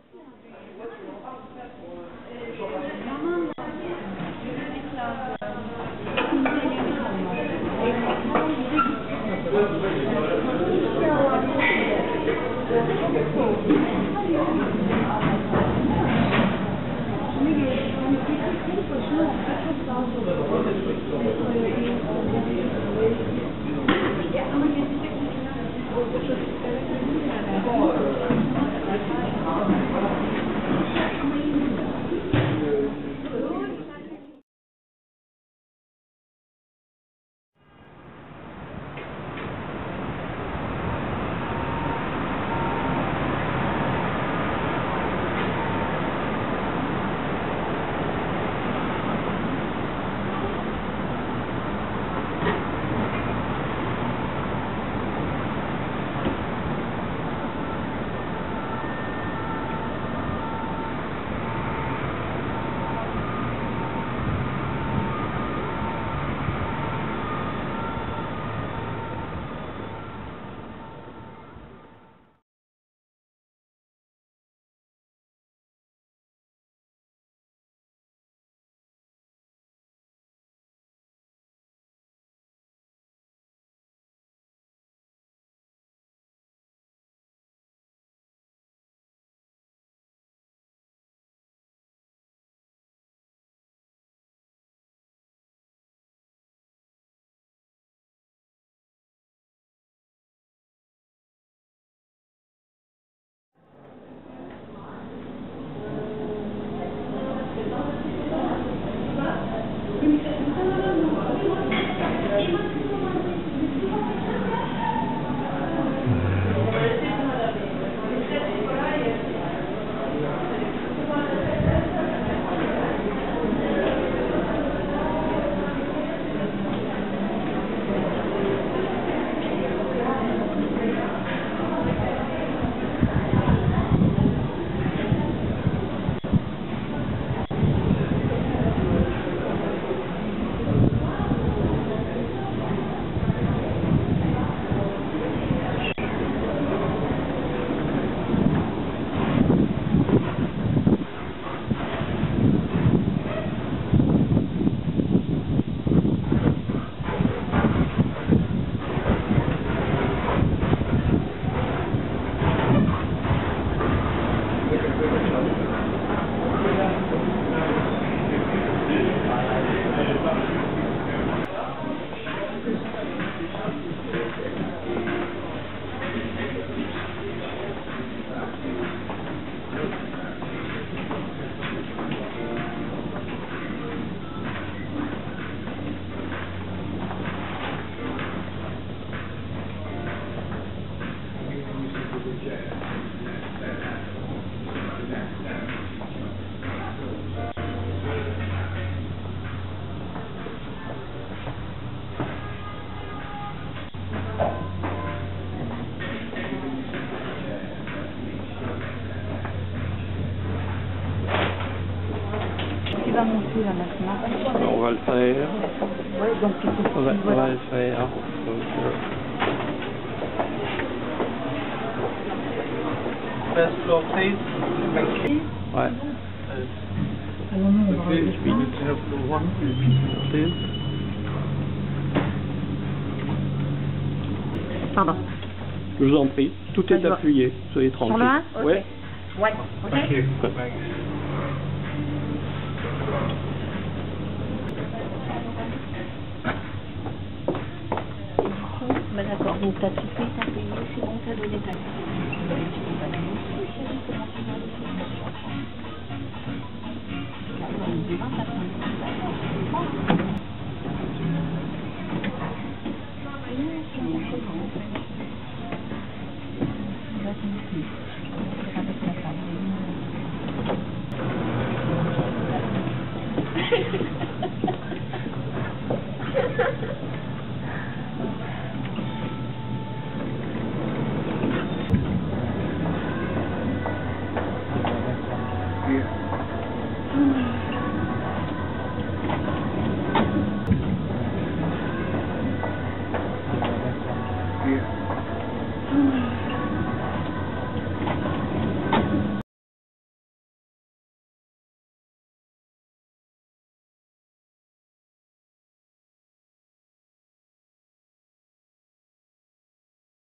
Va monter là maintenant. Alors, on va le faire. Ouais, donc il faut On va le faire. Donc, First floor, please. Thank you. ouais. Alors nous, on va Okay, we need to have floor one. Merci. Pardon. Je vous en prie. Tout est appuyé. Soyez tranquille. Sur le 1 okay. Ouais. Ouais. Ok. Thank you. Thanks. Ben d'accord, donc t'as tout fait, t'as payé, c'est bon, t'as donné ta carte. Tu